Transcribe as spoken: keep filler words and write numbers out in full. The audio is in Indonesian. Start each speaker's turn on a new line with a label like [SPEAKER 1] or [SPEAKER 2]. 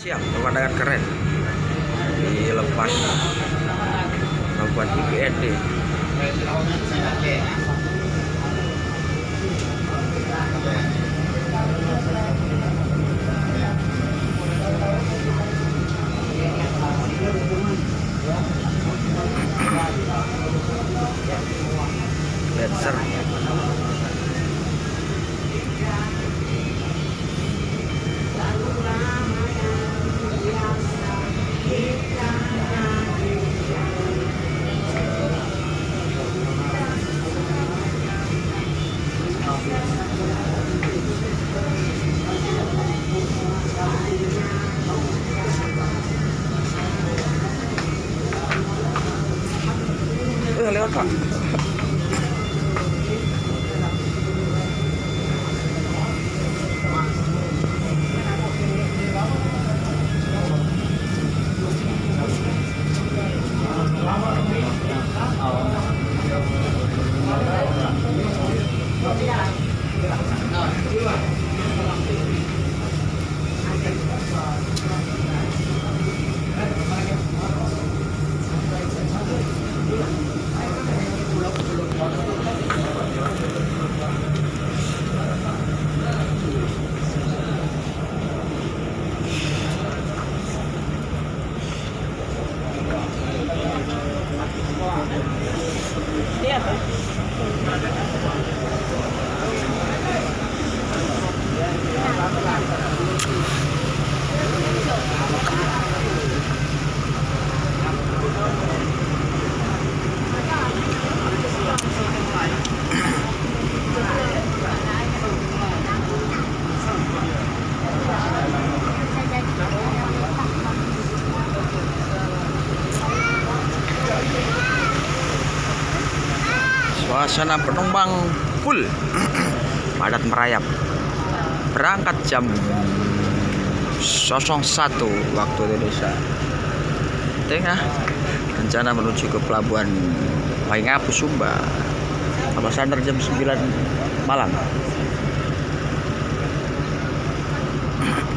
[SPEAKER 1] Siap, pemandangan keren dilepas Pelabuhan I P N D. Lancer. Udah lewat Pak. Suasana penumpang full, padat merayap. Berangkat jam nol satu waktu Indonesia Tengah. Rencana menuju ke pelabuhan Waingapu, Sumba. Kapal sandar jam sembilan malam.